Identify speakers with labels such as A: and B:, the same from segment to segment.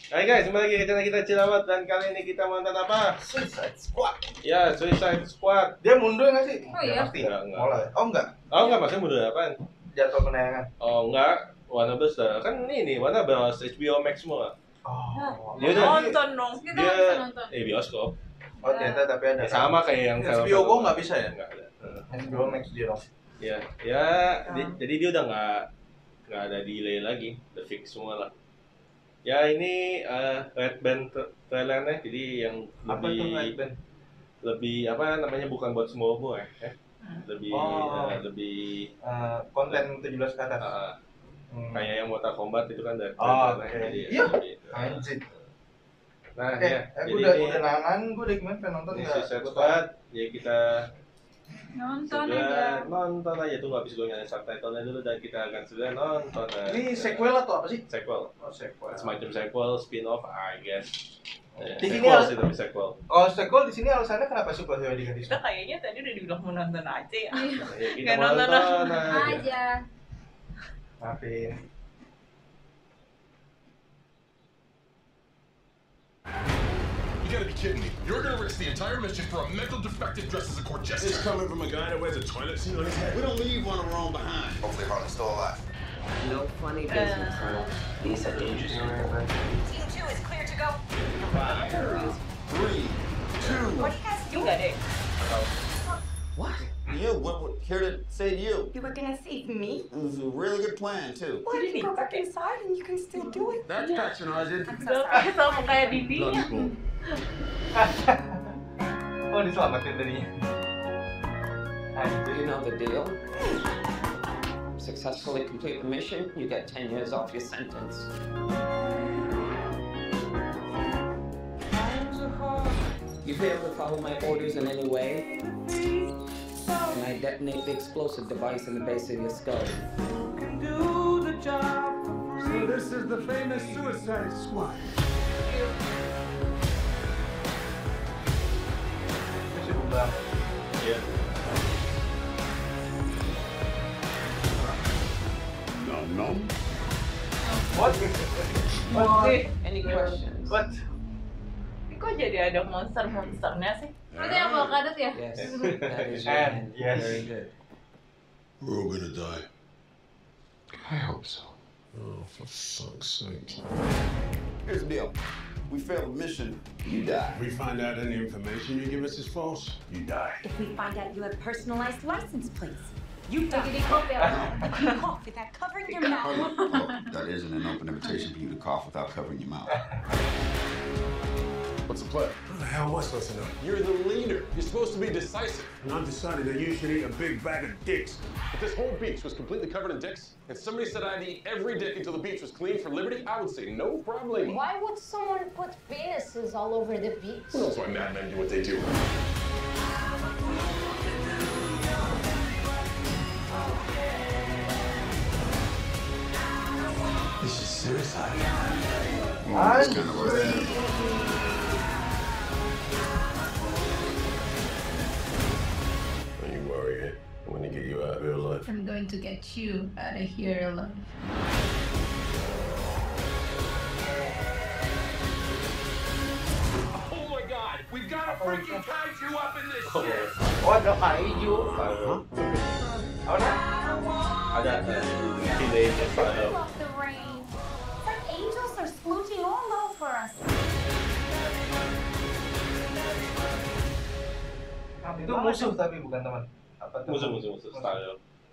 A: Hai guys, kembali lagi ke channel kita Cilawat dan kali ini kita nonton apa?
B: Suicide Squad.
A: Ya, Suicide Squad.
B: Dia mundur nggak sih?
C: Oh iya?
B: Pasti.
A: Enggak.
B: Mulai. Oh enggak.
A: Oh enggak, maksudnya mundur apaan?
B: Jadwal penayangan.
A: Oh enggak, Warner Bros. Kan ini Warner Bros. HBO Max semua.
B: Oh.
A: Dia udah
C: Nonton dong. Kita
A: dia
C: bisa nonton.
A: bioskop.
B: Oh ternyata tapi ada.
A: Ya, sama kayak yang film
B: HBO Go nggak bisa ya?
A: Enggak ada.
B: HBO Max dia dong.
A: Ya, jadi dia udah nggak ada delay lagi, udah fix semua lah. Ya ini Red Band trailernya, jadi yang
B: Apa tuh Red Band?
A: lebih apa namanya, bukan buat semua umur lebih
B: Oh.
A: lebih
B: Konten 17 ke atas.
A: kayak yang Mortal Kombat itu kan dari
B: Oh,
A: trailernya,
B: oke.
A: jadi
B: Iya.
A: lebih,
B: Anjir.
A: nah
B: Oke,
A: ya
B: gue
A: jadi
B: udah nanan, gue udah gimana pengen nonton
A: ini
B: nggak?
A: Suicide Squad, ya kita
C: Nonton
A: segera
C: aja.
A: nonton aja tuh, habis gue nyalain subtitlenya dulu dan kita akan segera nonton.
B: Ini sequel atau apa sih?
A: Sequel,
B: Oh sequel.
A: semacam sequel, spin-off, I guess. Ya,
B: Di sini
A: sequel
B: ada-
A: sih, tapi sequel.
B: Oh sequel di sini alasannya kenapa superhero diganti
C: Kita
B: semua?
C: kayaknya tadi udah dibilang mau nonton aja ya.
A: Ya, kita
C: Nggak
A: mau
C: nonton
A: nonton aja.
D: aja.
B: Maafin.
E: You gotta be kidding me. You're gonna risk the entire mission for a mental defective dressed as a court
F: This
E: jester.
F: coming from a guy that wears a toilet seat on his head. We don't leave one of our own behind.
B: Hopefully Harlan's still alive.
G: No funny business, Colonel. These are dangerous people.
H: Team 2 is clear to go.
F: 3, 2.
H: What do you guys do?
C: Enggak deh.
G: What?
F: You, what here to say to you?
H: You were gonna save me?
F: It was a really good plan, too.
H: Well, if you go back inside and you can still do it.
F: That's patronizing.
H: I'm so
C: Udah
H: sorry.
C: kayak sama kayak Didi.
B: Oh diselamatin tadinya.
G: You know the deal. Successfully complete the mission, you get 10 years off your sentence. You fail to follow my orders in any way, and I detonate the explosive device in the base of your skull.
F: So this is the famous Suicide Squad.
B: Masih bumbang.
A: Ya.
F: No.
B: What?
G: Any questions?
B: What?
C: Kok jadi ada monster-monsternya sih?
D: Berarti yang avocado ya?
G: Yes, that is your
B: And
G: hand.
B: yes.
G: Very good.
F: We're all gonna die.
E: I hope so.
F: Oh, for fuck's sake.
I: Here's the deal. We fail the mission, you die.
F: We find out any information you give us is false, you die.
H: If we find out you have personalized license plates, you
D: Lagi
H: die.
D: di cough ya?
H: Cough without covering your mouth.
I: That isn't an open invitation for you to cough without covering your mouth.
E: What's the plan?
F: How the hell was I supposed to know?
E: You're the leader. You're supposed to be decisive.
F: And I've decided that you should eat a big bag of dicks.
E: If this whole beach was completely covered in dicks, and somebody said I'd eat every dick until the beach was clean for liberty, I would say no problem.
D: Why would someone put penises all over the beach?
E: Who knows why madmen do what they do?
F: This is suicide.
I: That's kind of what it is.
F: Don't you worry, eh? I'm gonna get you out of here alive.
D: I'm going to get you out of here alive.
E: Oh my god! We've got a freaking kaiju up in this
A: Oh,
E: shit!
B: Oh ada kaiju. Apa dah?
A: Ada delay style.
H: Love the rain. It's like angels are splooshing all over us.
B: Itu musuh tapi bukan teman. Apa tuh?
A: Musuh style.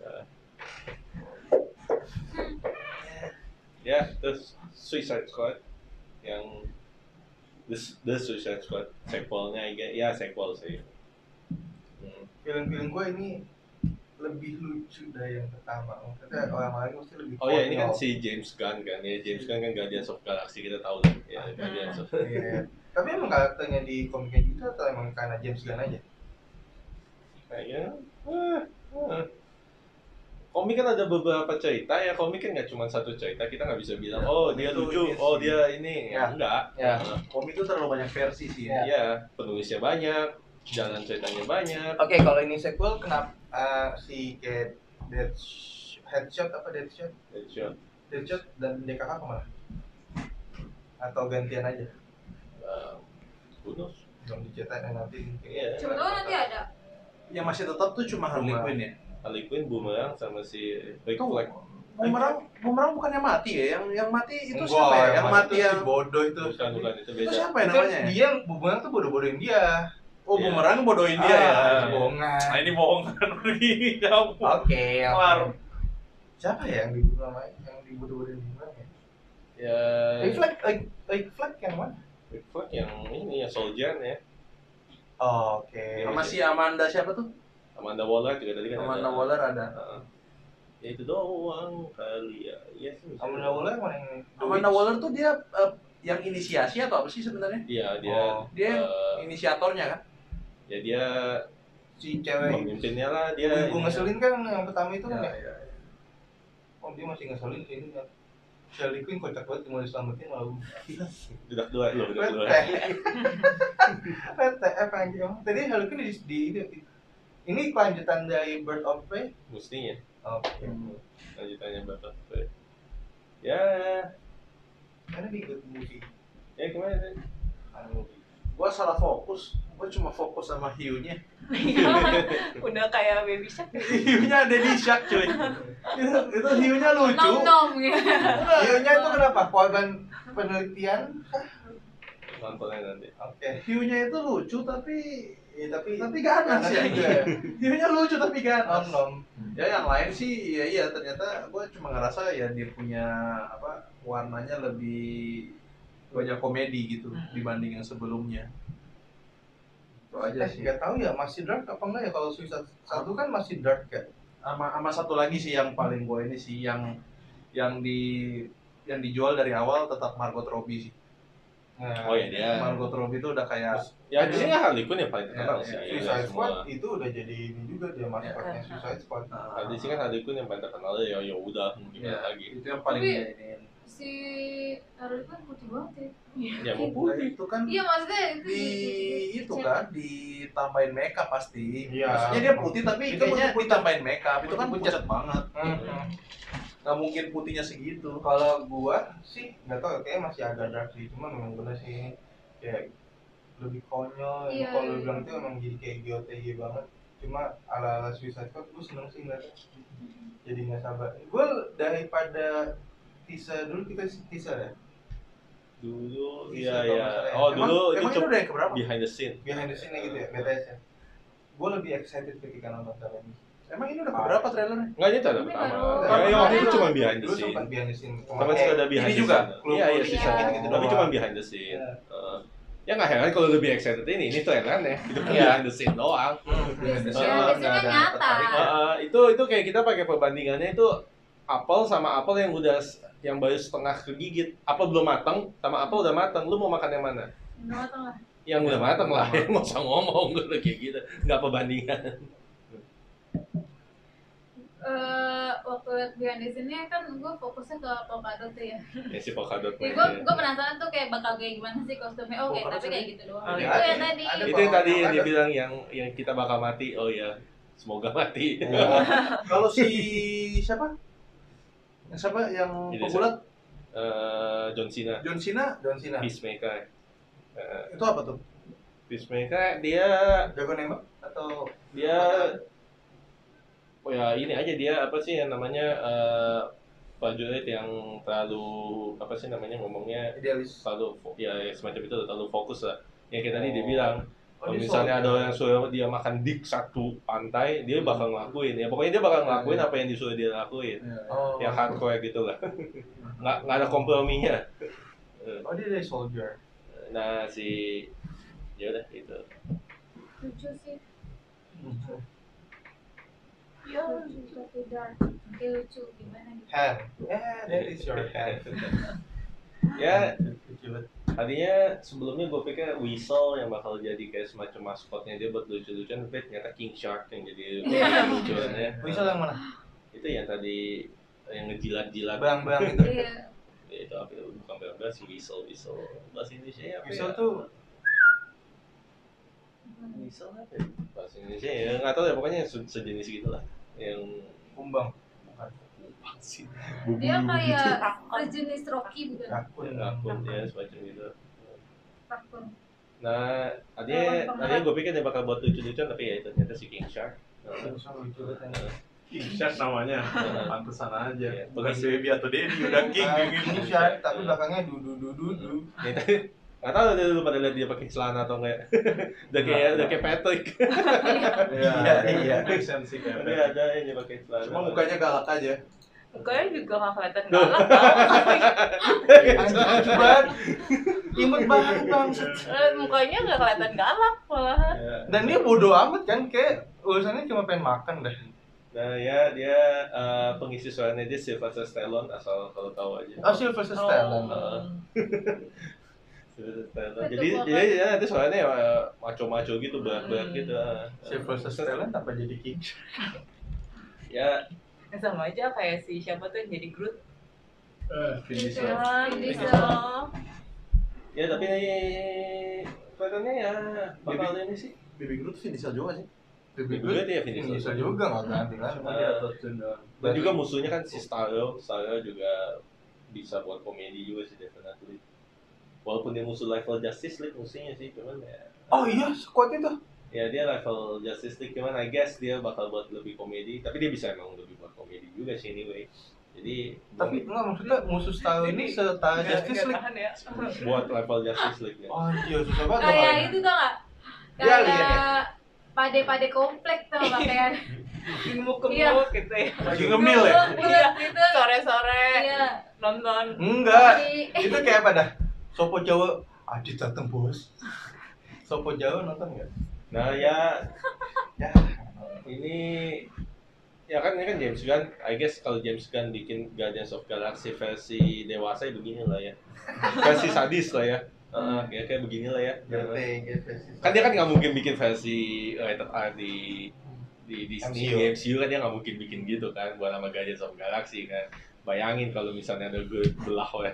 A: Ya, terus Suicide Squad yang The Suicide Squad sequelnya, ya sequel sih.
B: Film-film gue ini lebih lucu dari yang pertama. Maksudnya orang lain mesti lebih.
A: Oh ya, ini kan
B: konyol.
A: si James Gunn kan ya, James Gunn kan Guardians of Galaxy, kita tahu lah ya, Guardians of
B: Iya. Tapi emang karakternya di komiknya gitu atau emang karena James Gunn aja?
A: kayaknya komik kan ada beberapa cerita ya, komik kan nggak cuma satu cerita, kita nggak bisa bilang oh dia
B: Itu
A: lucu,
B: ini
A: oh
B: sih.
A: dia ini,
B: Ya.
A: enggak.
B: Ya, komik itu terlalu banyak versi sih ya.
A: Iya, penulisnya banyak, jalan ceritanya banyak.
B: Oke, kalau ini sequel kenapa si kayak Headshot
A: Deadshot.
B: Deadshot dan DKK kemana? Atau gantian aja?
A: Bonus.
B: Belum dicetak nanti.
A: Iya.
C: Coba tahu nanti ada.
J: Yang masih tetap tuh cuma Harley Quinn ya.
A: Harley Quinn, Boomerang sama si Rick
J: Tuh,
A: Flag.
J: Boomerang bukannya mati ya? Yang mati itu
B: Enggak,
J: siapa ya? Yang mati
B: itu
J: yang
B: si bodoh itu.
A: Bukan itu
J: itu
A: beda.
J: siapa ya
B: Itu
J: namanya?
B: dia Boomerang tuh bodoh-bodohin dia.
J: Oh,
A: Iya.
J: Boomerang bodohin dia ya.
B: Bohongan.
J: Nah, ini bohongan lagi.
B: Oke.
J: Kelar.
B: Siapa ya yang dibodoh-bodohin Boomerang ya?
A: Ya.
B: Rick Flag yang mana?
A: Rick Flag yang ini ya Soldier ya.
B: Oh, oke.
J: Sama si Amanda siapa tuh?
A: Amanda Waller juga tadi kan
J: Amanda
A: ada.
J: Waller ada.
A: Ya itu doang kali ya. Iya sih.
B: Amanda Waller mana yang?
J: Amanda Waller tuh dia yang inisiasi atau apa sih sebenarnya?
A: Iya dia.
J: Dia yang
A: eh,
J: inisiatornya kan?
A: ya dia
B: Si cewek
A: pemimpinnya lah dia.
B: Ibu ngeselin kan yang pertama itu kan ya?
J: Iya.
B: Oh dia masih ngeselin sih ini kan. Harley Quinn kocak banget mau diselamatin malah
A: Udah dua loh, udah dua.
B: PTF anjing. Tadi Harley Quinn ini kelanjutan dari Bird of Prey.
A: Mestinya.
B: Oke.
A: Lanjutannya bapak. Ya,
B: Karena di good movie.
A: ya gimana?
J: Gua salah fokus. Gua cuma fokus sama hiunya.
C: Udah kayak baby shark.
J: Hiunya ada di Shark cuy. Itu hiunya lucu.
D: Nom-nom gitu.
B: Hiunya itu kenapa? Korban penelitian?
A: Nontonnya nanti.
B: Oke.
J: Hiunya itu lucu tapi
B: Tapi
J: ganas ya.
B: juga.
J: Hiunya lucu tapi ganas.
B: Nom.
J: Ya yang lain sih iya ternyata gue cuma ngerasa ya dia punya apa warnanya lebih banyak komedi gitu dibanding yang sebelumnya. Itu aja sih.
B: Nggak tahu ya masih dark apa enggak ya kalau Suicide satu kan masih dark ya.
J: Sama satu lagi sih yang paling gue ini sih yang dijual dari awal tetap Margot Robbie sih.
B: Nah,
A: Oh ya dia.
J: Margot Robbie itu udah kayak
A: Ya di sini Harley Quinn yang paling terkenal
J: Ya,
A: sih.
B: Suicide
A: Semua.
B: Squad itu udah jadi ini juga dia maskotnya Suicide Squad.
A: Nah, di sini kan Harley Quinn yang paling terkenal ya udah gimana lagi.
J: itu yang paling
D: Tapi-
J: dia ini.
D: Si Harley Quinn putih banget ya.
A: Ya mau putih.
J: Itu kan
D: Iya maksudnya itu
J: di itu kan ditambahin makeup pasti.
B: Iya.
J: Maksudnya dia putih tapi
B: Itu
J: kayaknya
B: putih.
J: ditambahin makeup. Itu kan
B: Putih.
J: pucat banget.
B: Hmm.
J: Nggak mungkin putihnya segitu.
B: Kalau gua sih nggak tahu kayaknya masih agak dark sih, cuma memang bener sih kayak lebih konyol.
D: Iya,
B: Kalau
D: iya.
B: lu bilang itu emang jadi kayak GOTY banget. Cuma ala Suicide Squad gua seneng sih ngeliatnya. Jadi nggak sabar. Gua daripada teaser dulu kita teaser ya.
A: Dulu
B: Bisa,
A: iya
B: kalau
A: ya.
B: nggak salah ya.
A: Oh dulu
J: emang
A: itu
J: ini
A: cuma
J: udah yang keberapa?
A: behind the scene.
B: Behind the scene gitu ya, BTS ya. Gua lebih excited ketika nonton film ini.
J: Emang ini udah keberapa trailernya?
A: Enggak ini ada
D: Ini
A: pertama.
D: baru-
A: Ya waktu itu
D: baru-
A: cuma behind the
B: Dulu
A: scene.
B: sempat behind the scene.
A: Sama sudah ada behind
J: ini
A: the
J: juga?
A: scene. Iya iya sisa
D: Iya.
A: gitu-gitu. Tapi cuma behind the scene.
B: Iya.
A: Ya nggak heran kalau lebih excited ini trailernya. Itu kan
J: Iya.
A: behind the scene doang.
J: Behind the scene
D: Iya,
J: nggak
D: biasanya
J: ada
D: nyata.
J: tertarik.
A: Itu kayak kita pakai perbandingannya itu apel sama apel yang baru setengah kegigit. Apel belum matang sama apel udah matang. Lu mau makan yang mana?
D: Udah matang lah.
A: Yang udah matang lah. Nggak usah ngomong udah kayak gitu. Nggak perbandingan.
D: Waktu liat behind the scene-nya kan gue fokusnya ke Polkadot tuh ya.
A: Ya si Polkadot.
D: Ya gue penasaran tuh kayak bakal kayak gimana sih kostumnya. Oke,
J: Polkadot
D: tapi kayak gitu doang.
B: Ada,
D: Itu yang
B: ada.
D: tadi.
B: Ada.
A: Itu yang tadi yang dibilang yang kita bakal mati. Oh ya, semoga mati.
J: Kalau si siapa? Siapa yang
A: Ini
J: pegulat?
A: John Cena,
J: John Cena?
B: John Cena.
A: Peacemaker.
J: Itu apa tuh?
A: Peacemaker dia
B: Jago nembak atau
A: oh ya ini aja dia apa sih yang namanya prajurit yang terlalu apa sih namanya ngomongnya
J: Idealis.
A: terlalu ya semacam itu terlalu fokus lah. Yang kayak tadi dia bilang kalau
B: dia
A: misalnya ada
B: soldier.
A: orang suruh dia makan dik satu pantai, dia bakal ngelakuin. Ya pokoknya dia bakal ngelakuin apa yang disuruh dia lakuin.
B: Oh,
A: Yang hardcore gitu lah. nggak ada komprominya.
B: Oh dia dari soldier.
A: Nah si ya udah itu.
D: Lucu sih.
C: Ya,
D: Tapi dark. Kayak lucu gimana gitu.
B: Hand. Yeah, that is your hand.
A: Ya
B: Kecil banget.
A: tadinya sebelumnya gue pikir Weasel yang bakal jadi kayak semacam maskotnya dia buat lucu-lucuan, tapi ternyata King Shark yang jadi lucuannya.
B: Whistle yang mana?
A: Itu yang tadi yang ngejilat-jilat.
B: Belang-belang itu.
D: Iya.
A: Itu apa itu bukan belang-belang sih Weasel bahasa Indonesia apa
B: Whistle
A: ya?
B: tuh
A: Weasel apa ya? Bahasa Indonesia ya nggak tahu ya pokoknya sejenis gitulah yang
B: kumbang. Bukan.
D: Dia kayak sejenis Rocky bukan?
B: Rakun
A: ya semacam gitu.
D: Rakun.
A: Nah, tadinya gue pikir dia bakal buat lucu-lucuan, tapi ya ternyata si King Shark.
J: King Shark namanya, pantesan aja.
A: Iya,
J: Bukan baby atau daddy, udah king.
B: King Shark, tapi belakangnya dudu.
A: Nggak tahu lu pada lihat dia pakai celana atau enggak. udah kayak Patrick.
J: Iya. Make sense sih kayak.
A: Tapi ada yang dia pakai celana.
J: Cuma mukanya galak aja.
C: Mukanya juga nggak kelihatan galak.
B: Anjing banget. Imut banget bangsat.
C: Mukanya nggak kelihatan galak malahan.
B: Dan dia bodoh amat kan, kayak urusannya cuma pengen makan dah.
A: Nah ya dia pengisi suaranya dia Sylvester Stallone asal kalau tahu aja.
B: Oh, Sylvester Stallone.
A: Sylvester Stallone. Jadi ya nanti suaranya ya maco-maco gitu, berat-berat gitu.
B: Sylvester Stallone apa jadi King Shark?
A: Ya
C: Sama aja kayak si siapa tuh yang jadi Groot.
J: Vin Diesel.
A: Ya tapi kelihatannya ya bakal ini sih.
J: Baby Groot Vin Diesel juga sih.
B: Baby
A: Groot ya Vin
B: Diesel
A: Diesel
B: juga nggak ganti kan?
J: Cuma dia touchdown doang.
A: Dan juga musuhnya kan si Starro juga bisa buat komedi juga sih definitely. Walaupun dia musuh level Justice League musuhnya sih, cuman ya.
B: Oh iya, squad itu.
A: Ya dia level Justice League, cuman I guess dia bakal buat lebih komedi. Tapi dia bisa emang lebih buat komedi juga sih anyway. Jadi
B: tapi enggak maksudnya musuh Starro ini setara Justice League.
C: Ya.
A: buat level Justice League ya.
B: Oh iya, susah banget.
D: Kayak itu tau nggak?
B: Iya, lihat ya.
D: Kayak pade-pade komplek tau nggak kayak
C: Gemuk-gemuk gitu ya.
J: Lagi ngemil ya?
D: Iya, gitu.
C: Sore-sore
D: Iya.
C: nonton.
B: Enggak. Itu kayak apa dah? Sopo Jawa, Adit dateng bos. Sopo Jawa nonton enggak?
A: Nah ya ini ya kan ini kan James Gunn. I guess kalau James Gunn bikin Guardians of Galaxy versi dewasa ya begini lah ya. Versi sadis lah ya. Ya kayak begini lah ya. Kan dia kan nggak mungkin bikin versi rated R di Disney MCU kan dia nggak mungkin bikin gitu kan buat nama Guardians of Galaxy kan. Bayangin kalau misalnya ada gue belah ya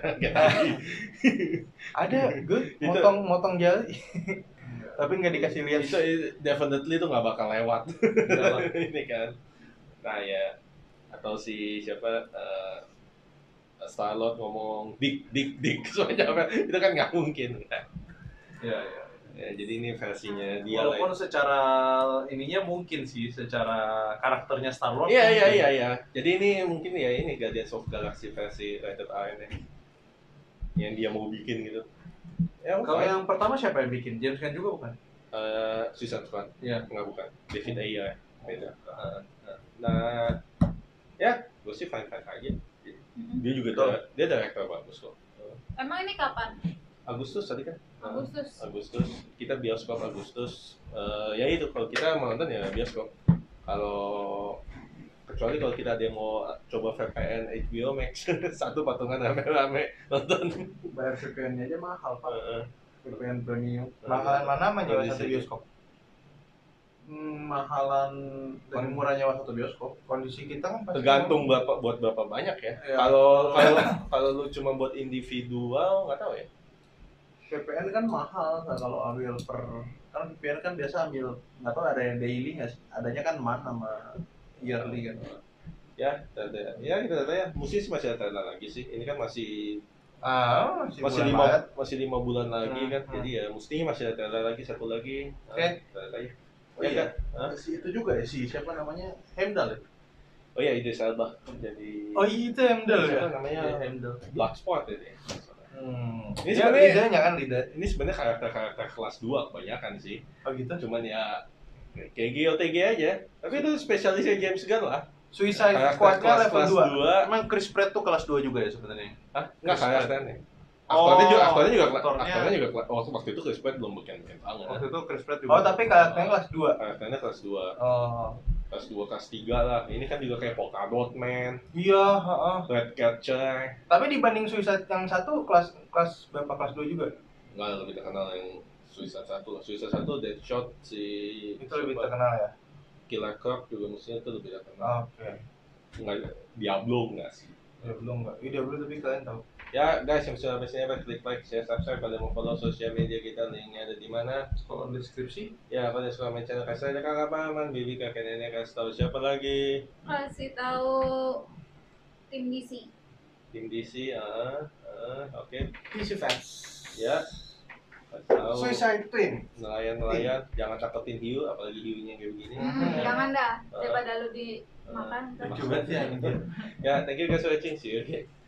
B: Ada gue
A: Itu-
B: motong jari. Tapi nggak dikasih lihat.
A: itu definitely itu nggak bakal lewat ini kan. Nah ya atau si siapa Star-Lord ngomong dik soalnya apa itu kan nggak mungkin kan.
J: Iya.
A: Ya, jadi ini versinya dia lah.
J: Walaupun secara ininya mungkin sih, secara karakternya Star Wars.
A: Iya. Jadi ini mungkin ya ini Guardians of Galaxy versi rated R ini yang dia mau bikin gitu. Ya,
J: Kalau yang pertama siapa yang bikin? James Gunn juga bukan?
A: Suicide Squad.
J: Iya.
A: Enggak bukan. David Ayer beda. Nah, ya gue sih fine aja. Dia juga dia director bagus kok.
D: Emang ini kapan?
A: Agustus tadi kan?
D: Agustus.
A: Kita bioskop Agustus. Ya itu kalau kita mau nonton ya bioskop. Kecuali kalau kita ada yang mau coba VPN HBO Max satu patungan rame-rame nonton.
J: Bayar VPN-nya aja mahal pak. VPN premium.
B: Mahalan mana menyewa satu bioskop?
J: Mahalan dari murah nyewa satu bioskop.
B: Kondisi kita kan pasti
A: Tergantung buat berapa banyak ya.
J: Ya.
A: Kalau lu cuma buat individual nggak tahu ya.
J: VPN kan mahal kalau ambil kan VPN kan biasa ambil nggak tahu ada yang daily nggak sih? Adanya kan sama yearly kan.
A: Ya kita ya. Mesti sih masih ada lagi sih. Ini kan masih
B: masih 5
A: 5 bulan lagi kan. Jadi ya mestinya masih ada lagi satu lagi.
B: Oke.
J: Oh iya. Si itu juga ya si siapa namanya? Hemdal ya?
A: Oh iya Idris Elba jadi.
B: Oh itu Hemdal ya?
A: Siapa namanya?
J: Hemdal.
A: Bloodsport ini.
B: Ini sebenarnya
A: ini sebenarnya karakter kelas 2 kebanyakan sih.
B: Oh gitu.
A: Cuman ya kayak GOTG aja. Tapi itu spesialisnya James Gunn lah.
B: Suicide Squad-nya level 2.
J: Emang Chris Pratt tuh kelas 2 juga ya sebenarnya?
A: Hah? Enggak karakternya.
J: Oh,
A: Aktornya juga waktu itu Chris Pratt belum bukan banget.
J: Waktu itu Chris Pratt juga.
B: Oh, tapi karakternya kelas 2.
A: Karakternya kelas 2.
B: Oh.
A: Kelas 2, kelas 3 lah. Ini kan juga kayak Polka Dot Man,
B: Iya, heeh.
A: Red Catcher.
B: Tapi dibanding Suicide yang satu kelas berapa? Kelas 2 juga?
A: Enggak lebih terkenal yang Suicide 1 lah. Suicide 1 Deadshot si
B: Itu lebih terkenal ya.
A: Killer Croc juga mestinya itu lebih terkenal.
B: Oke.
A: Enggak Diablo enggak sih.
B: Ya belum enggak. Iya, belum tapi kalian tahu.
A: Ya guys, yang sudah biasanya klik like, share, subscribe, pada mau follow sosial media kita, linknya ada di mana?
J: Kalau deskripsi.
A: Ya, pada suka main channel kasih aja kakak paman, bibi kakek nenek kasih tahu siapa lagi?
D: Kasih tahu Tim DC.
A: Tim DC, oke.
B: DC fans.
A: Ya. Tahu.
B: Suicide Twin.
A: Nelayan, jangan takutin hiu, apalagi hiunya kayak begini.
D: Jangan dah, daripada lu dimakan.
B: Coba sih anjir.
A: Ya, thank you guys for watching. See you again.